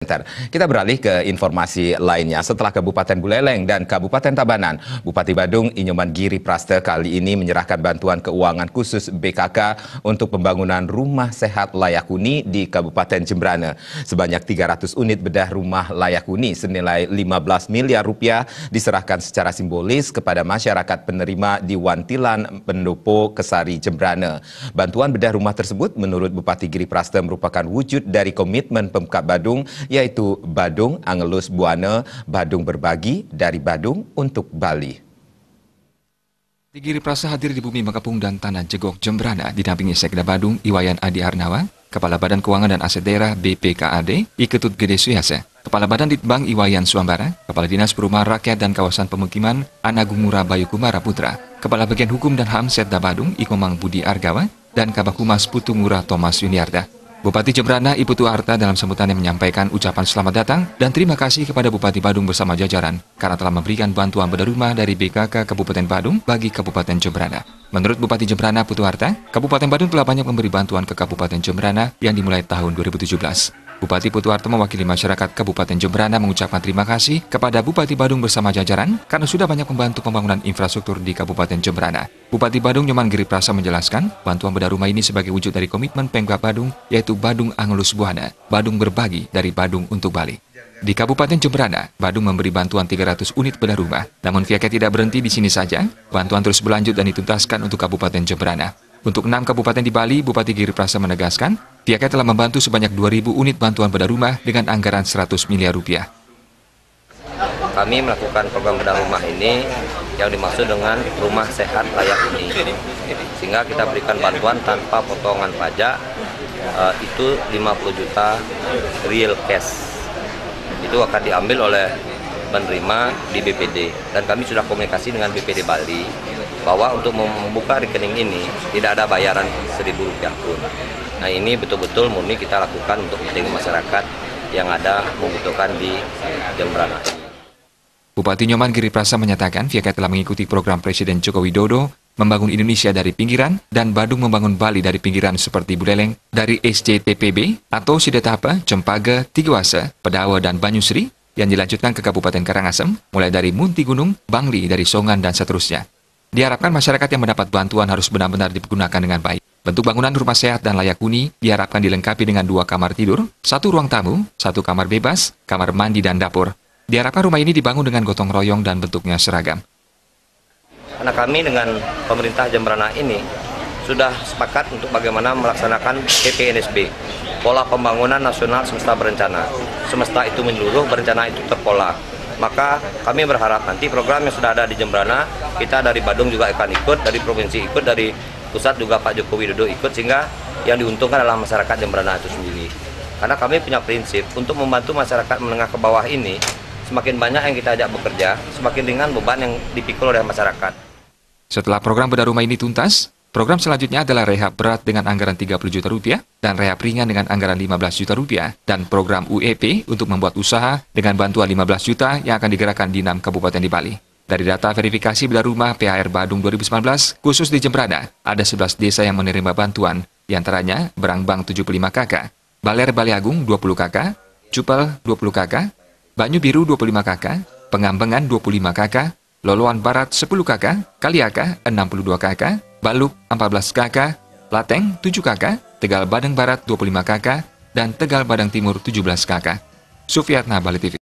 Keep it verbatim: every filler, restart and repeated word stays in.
Kita beralih ke informasi lainnya. Setelah Kabupaten Buleleng dan Kabupaten Tabanan, Bupati Badung Inyoman Giri Praste kali ini menyerahkan bantuan keuangan khusus B K K untuk pembangunan rumah sehat layak huni di Kabupaten Jembrana. Sebanyak tiga ratus unit bedah rumah layak huni senilai lima belas miliar rupiah diserahkan secara simbolis kepada masyarakat penerima di Wantilan Pendopo Kesari Jembrana. Bantuan bedah rumah tersebut menurut Bupati Giri Praste merupakan wujud dari komitmen Pemkab Badung, yaitu Badung Angelus Buana, Badung berbagi dari Badung untuk Bali. Giri Praste hadir di Bumi Makapung dan Tanah Jegok Jembrana didampingi Sekda Badung Iwayan Adi Arnawa, Kepala Badan Keuangan dan Aset Daerah B P K A D Iketut Gede Suyase, Kepala Badan Ditbang Iwayan Suambara, Kepala Dinas Perumahan Rakyat dan Kawasan Pemukiman Anagungura Bayu Kumara Putra, Kepala Bagian Hukum dan H A M Setda Badung Ikomang Budi Argawa, dan Kabak Humas Putungura Thomas Yuniarda. Bupati Jembrana Ibu Tuarta dalam sambutannya menyampaikan ucapan selamat datang dan terima kasih kepada Bupati Badung bersama jajaran karena telah memberikan bantuan bedah rumah dari B K K Kabupaten Badung bagi Kabupaten Jembrana. Menurut Bupati Jembrana Putu Arta, Kabupaten Badung telah banyak memberi bantuan ke Kabupaten Jembrana yang dimulai tahun dua ribu tujuh belas. Bupati Putu Arta mewakili masyarakat Kabupaten Jembrana mengucapkan terima kasih kepada Bupati Badung bersama jajaran karena sudah banyak membantu pembangunan infrastruktur di Kabupaten Jembrana. Bupati Badung Inyoman Giri Praste menjelaskan, bantuan bedah rumah ini sebagai wujud dari komitmen Pemkab Badung, yaitu Badung Angelus Buana, Badung berbagi dari Badung untuk Bali. Di Kabupaten Jembrana, Badung memberi bantuan tiga ratus unit bedah rumah. Namun pihaknya tidak berhenti di sini saja, bantuan terus berlanjut dan dituntaskan untuk Kabupaten Jembrana. Untuk enam kabupaten di Bali, Bupati Giri Praste menegaskan, pihaknya telah membantu sebanyak dua ribu unit bantuan bedah rumah dengan anggaran seratus miliar rupiah. Kami melakukan program bedah rumah ini yang dimaksud dengan rumah sehat layak huni, sehingga kita berikan bantuan tanpa potongan pajak, uh, itu lima puluh juta real cash. Itu akan diambil oleh penerima di B P D, dan kami sudah komunikasi dengan B P D Bali bahwa untuk membuka rekening ini tidak ada bayaran seribu rupiah pun. Nah, ini betul-betul murni kita lakukan untuk kepentingan masyarakat yang ada membutuhkan di Jembrana. Bupati Inyoman Giri Praste menyatakan pihaknya telah mengikuti program Presiden Joko Widodo membangun Indonesia dari pinggiran dan Badung membangun Bali dari pinggiran seperti Buleleng dari S C T P B atau Sidetapa, Cempaka, Tigawasa, Pedawa, dan Banyusri yang dilanjutkan ke Kabupaten Karangasem mulai dari Munti Gunung, Bangli, dari Songan, dan seterusnya. Diharapkan masyarakat yang mendapat bantuan harus benar-benar digunakan dengan baik. Bentuk bangunan rumah sehat dan layak huni diharapkan dilengkapi dengan dua kamar tidur, satu ruang tamu, satu kamar bebas, kamar mandi, dan dapur. Diharapkan rumah ini dibangun dengan gotong royong dan bentuknya seragam. Karena kami dengan pemerintah Jembrana ini sudah sepakat untuk bagaimana melaksanakan P P N S B, Pola Pembangunan Nasional Semesta Berencana. Semesta itu menyeluruh, berencana itu terpola. Maka kami berharap nanti program yang sudah ada di Jembrana, kita dari Badung juga akan ikut, dari provinsi ikut, dari pusat juga Pak Joko Widodo ikut, sehingga yang diuntungkan adalah masyarakat Jembrana itu sendiri. Karena kami punya prinsip untuk membantu masyarakat menengah ke bawah ini, semakin banyak yang kita ajak bekerja, semakin ringan beban yang dipikul oleh masyarakat. Setelah program bedah rumah ini tuntas, program selanjutnya adalah rehab berat dengan anggaran tiga puluh juta rupiah dan rehab ringan dengan anggaran lima belas juta rupiah dan program U E P untuk membuat usaha dengan bantuan lima belas juta yang akan digerakkan di enam kabupaten di Bali. Dari data verifikasi bedah rumah P H R Badung dua ribu sembilan belas, khusus di Jembrana, ada sebelas desa yang menerima bantuan, diantaranya Berangbang tujuh puluh lima kakak, Baler Baliagung dua puluh kakak, Cupel dua puluh kakak, Banyu Biru dua puluh lima kakak, Pengambengan dua puluh lima kakak, Loloan Barat sepuluh kakak, Kaliaka enam puluh dua kakak, Baluk empat belas kakak, Lateng tujuh kakak, Tegal Badeng Barat dua puluh lima kakak, dan Tegal Badeng Timur tujuh belas kakak. Sufiatna, Bali T V.